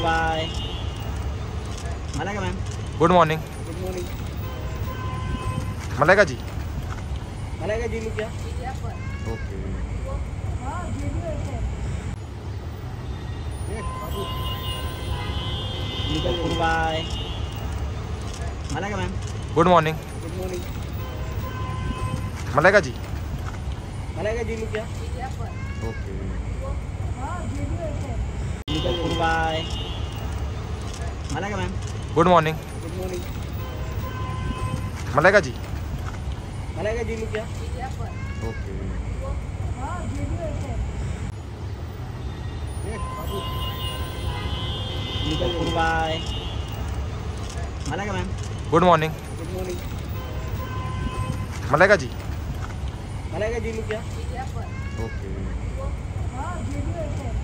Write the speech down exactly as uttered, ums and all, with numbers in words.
Bye. Malaika ma'am, good morning. Good morning. Malaika ji. Malaika ji, क्या okay. Good bye. Malaika ma'am, good morning. Good morning. Malaika ji. Malaika ji, क्या okay. Good bye. Malaika ma'am, good morning. Good morning. Malaika ji. Malaika ji, क्या okay. Good bye. Malaika ma'am, good morning. Good morning. Malaika ji. Malaika ji, क्या okay.